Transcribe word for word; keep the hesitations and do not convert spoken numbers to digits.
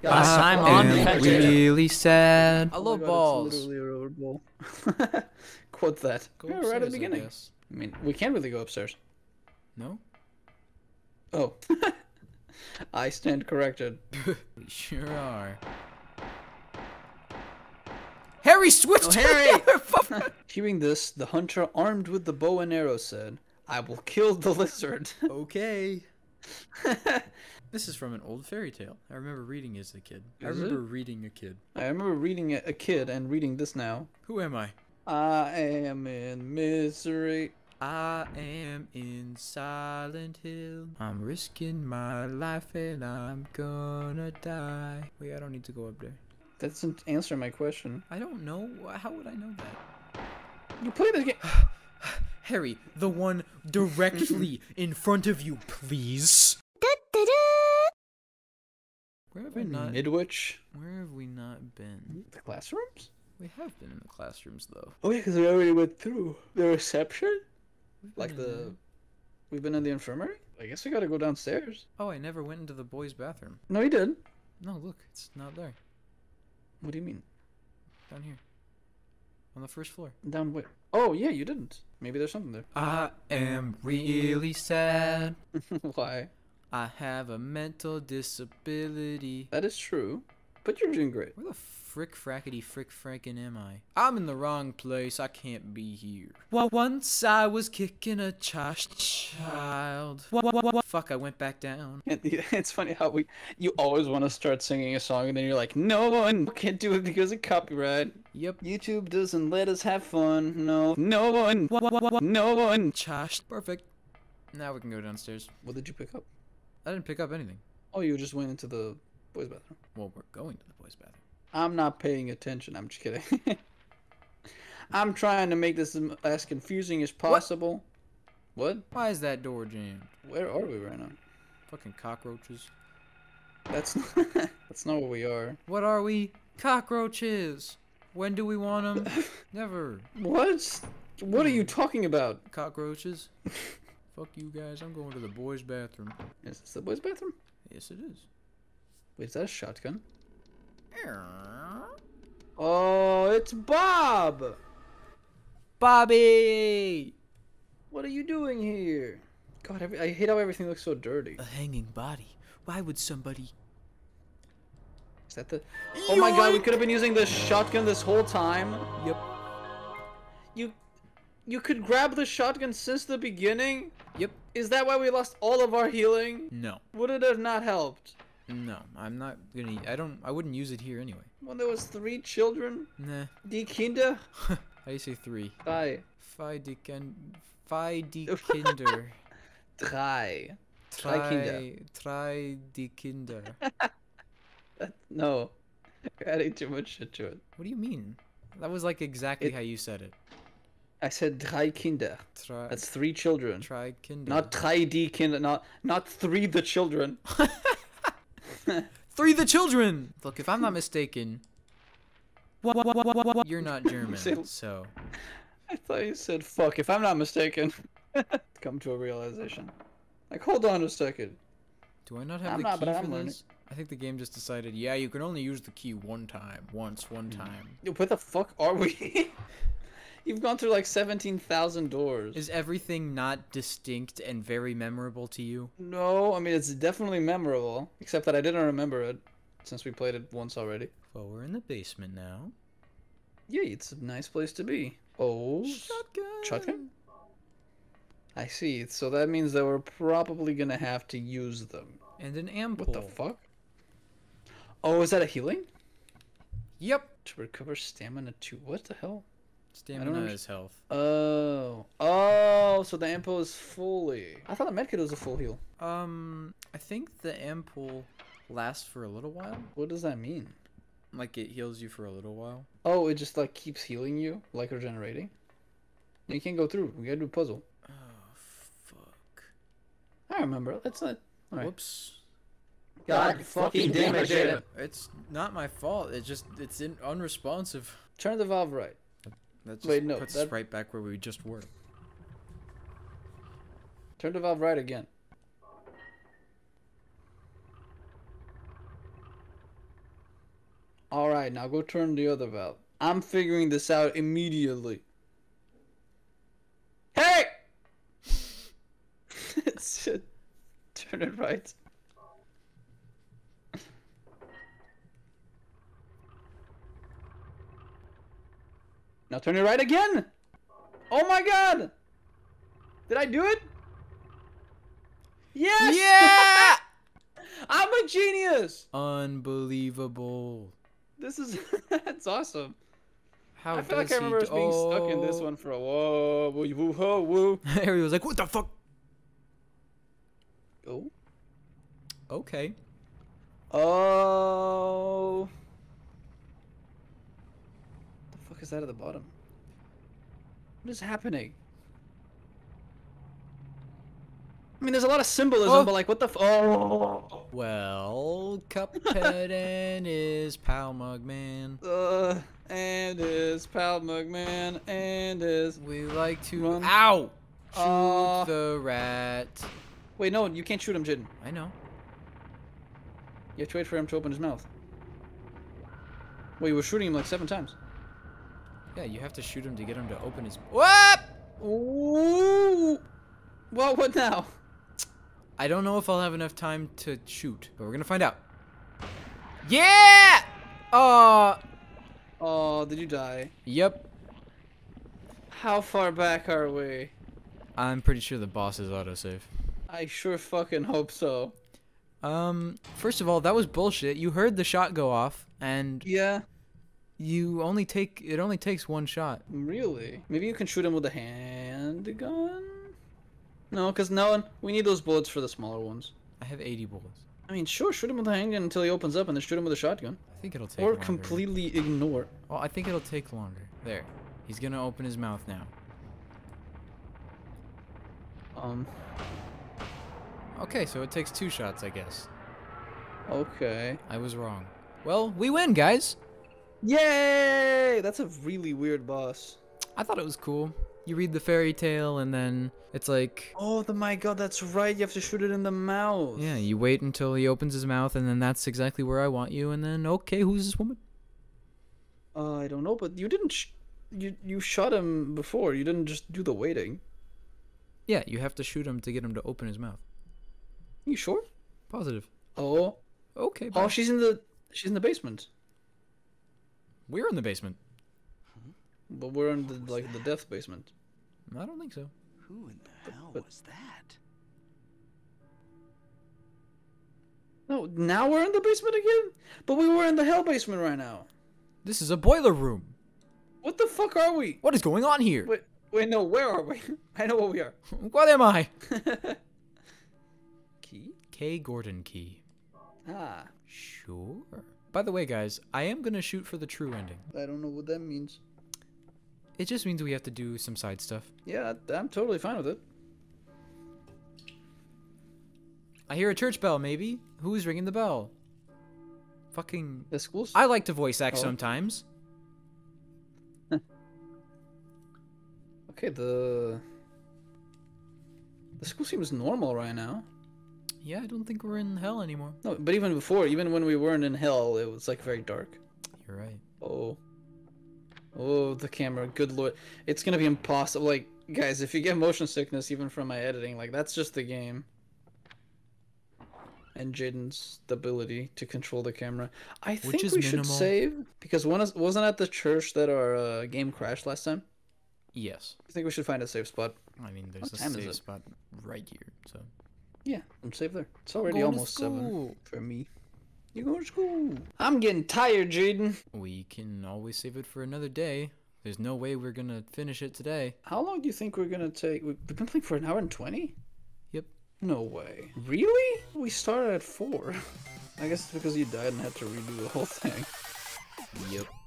Last time on am Fetch It. really sad. I Oh love my God, balls. It's literally a rubber ball. Quote that. Go Yeah, upstairs, right at the I beginning. I, guess. mean, we can't really go upstairs. No? Oh. I stand corrected. We sure are. Harry switched Oh, to Harry! the other fu- Hearing this, the hunter armed with the bow and arrow said, I will kill the lizard. Okay. This is from an old fairy tale. I remember reading it as a kid. I Is remember reading a kid. I remember reading it a kid and reading this now. Who am I? I am in misery. I am in Silent Hill. I'm risking my life and I'm gonna die. Wait, I don't need to go up there. That doesn't answer my question. I don't know. How would I know that? You play this game. Harry, the one directly in front of you, please. Where have we not? Midwich. Where have we not been? The classrooms? We have been in the classrooms, though. Oh yeah, because we already went through the reception. We've been Like in the, there. we've been in the infirmary. I guess we gotta go downstairs. Oh, I never went into the boys' bathroom. No, you did. No, look, it's not there. What do you mean? Down here. On the first floor. Down where? Oh yeah, you didn't. Maybe there's something there. I am really sad. Why? I have a mental disability. That is true, but you're doing great. Where the frick frackety frick franken am I? I'm in the wrong place. I can't be here. Well, once I was kicking a ch- child. What, what, what, what? Fuck, I went back down. And it's funny how we, you always want to start singing a song and then you're like, no one can't do it because of copyright. Yep. YouTube doesn't let us have fun. No, no one, What, what, what, what? no one. Chosh. Perfect. Now we can go downstairs. What did you pick up? I didn't pick up anything. Oh, you just went into the boys' bathroom. Well, we're going to the boys' bathroom. I'm not paying attention. I'm just kidding. I'm trying to make this as confusing as possible. What? Why is that door jammed? Where are we right now? Fucking cockroaches. That's not, that's not what we are. What are we? Cockroaches. When do we want them? Never. What? What are you talking about? Cockroaches. Fuck you guys. I'm going to the boys' bathroom. Is this the boys' bathroom? Yes, it is. Wait, is that a shotgun? Oh, it's Bob! Bobby! What are you doing here? God, every, I hate how everything looks so dirty. A hanging body. Why would somebody... Is that the... Oh my god, we could have been using this shotgun this whole time. Yep. You... You could grab the shotgun since the beginning? Yep. Is that why we lost all of our healing? No. Would it have not helped? No. I'm not gonna... I don't... I wouldn't use it here anyway. When there was three children? Nah. Die Kinder? How do you say three? Drei. Fi die Ken... Fi die Kinder. Drei. Drei Kinder. Try die Kinder. That, no. You're adding too much shit to it. What do you mean? That was like exactly It- how you said it. I said drei Kinder. Try... That's three children. Try Kinder. Not drei die Kinder. Not, not three the children. Three the children! Look, if I'm not mistaken... What, what, what, what, what, you're not German, Say- so... I thought you said fuck, if I'm not mistaken. Come to a realization. Like, hold on a second. Do I not have I'm the not, key but for I'm learning. this? I think the game just decided, yeah, you can only use the key one time. Once, one time. Yo, where the fuck are we? You've gone through like seventeen thousand doors. Is everything not distinct and very memorable to you? No, I mean, it's definitely memorable. Except that I didn't remember it. Since we played it once already. Well, we're in the basement now. Yeah, it's a nice place to be. Oh. Shotgun! Shotgun? I see. So that means that we're probably gonna have to use them. And an ampoule. What the fuck? Oh, is that a healing? Yep. To recover stamina two. What the hell? Stamina under- is health. Oh. Oh, so the ampoule is fully. I thought the medkit was a full heal. Um, I think the ampoule lasts for a little while. What does that mean? Like, it heals you for a little while. Oh, it just like keeps healing you, like regenerating. You can't go through. We gotta do a puzzle. Oh, fuck. I remember. That's not. Alright. Whoops. God fucking damn it, Jaden. It's not my fault. It's just, it's in unresponsive. Turn the valve right. That just Wait, no, puts that- us right back where we just were. Turn the valve right again. Alright, now go turn the other valve. I'm figuring this out immediately. Hey! It's, turn it right. Now turn it right again! Oh my god! Did I do it? Yes! Yeah! I'm a genius! Unbelievable. This is that's awesome. How I feel does like I remember he us being stuck in this oh. one for a whoa, woo, woo, woo, woo. Harry was like, what the fuck? Oh. Okay. Oh. The fuck is that at the bottom? What is happening? I mean, there's a lot of symbolism, Oh. but like, what the f- oh. Well, Cuphead and his pal Mugman. Uh, and his pal Mugman, and his... We like to Run. ow shoot Uh. the rat. Wait, no, you can't shoot him, Jin. I know. You have to wait for him to open his mouth. Well, you were shooting him like seven times. Yeah, you have to shoot him to get him to open his. What? Ooh. Well, what now? I don't know if I'll have enough time to shoot, but we're gonna find out. Yeah! Uh. Oh, did you die? Yep. How far back are we? I'm pretty sure the boss is autosave. I sure fucking hope so. Um, first of all, that was bullshit. You heard the shot go off, and Yeah, you only take it only takes one shot. really? Maybe you can shoot him with a handgun? No, because no one. We need those bullets for the smaller ones. I have eighty bullets. I mean, sure, shoot him with a handgun until he opens up, and then shoot him with a shotgun. I think it'll take Or longer. completely ignore. Well, I think it'll take longer. There. He's gonna open his mouth now. Um. Okay, so it takes two shots, I guess. Okay. I was wrong. Well, we win, guys. Yay! That's a really weird boss. I thought it was cool. You read the fairy tale, and then it's like, Oh, the, my god, that's right. You have to shoot it in the mouth. yeah, you wait until he opens his mouth, and then that's exactly where I want you, and then, okay, who's this woman? Uh, I don't know, but you didn't. Sh you you shot him before. You didn't just do the waiting. Yeah, you have to shoot him to get him to open his mouth. You sure? Positive. Oh. Okay, bye. Oh, she's in the she's in the basement. We're in the basement. But we're in the like the death basement. I don't think so. Who in the hell but- was that? No, now we're in the basement again? But we were in the hell basement right now. This is a boiler room. What the fuck are we? What is going on here? Wait, wait, no, where are we? I know where we are. What am I? Key? K. Gordon Key. Ah, Sure. By the way, guys, I am gonna shoot for the true ending. I don't know what that means. It just means we have to do some side stuff. Yeah, I'm totally fine with it. I hear a church bell, maybe? Who's ringing the bell? Fucking... The school's... I like to voice act Oh. sometimes. Okay, the... The school seems normal right now. Yeah, I don't think we're in hell anymore. No, but even before, even when we weren't in hell, it was like very dark. You're right. Oh. Oh, the camera. Good lord. It's gonna be impossible. Like, guys, if you get motion sickness even from my editing, like, that's just the game. And Jaden's ability to control the camera. I Which think is we should minimal. save, because one is, wasn't at the church that our uh, game crashed last time? Yes. I think we should find a safe spot. I mean, there's What a time is safe it? spot right here, so... Yeah, I'm safe there. It's already going to almost seven school. for me. You go to school. I'm getting tired, Jaden. We can always save it for another day. There's no way we're gonna finish it today. How long do you think we're gonna take? We've been playing for an hour and twenty? Yep. No way. Really? We started at four. I guess it's because you died and had to redo the whole thing. Yep.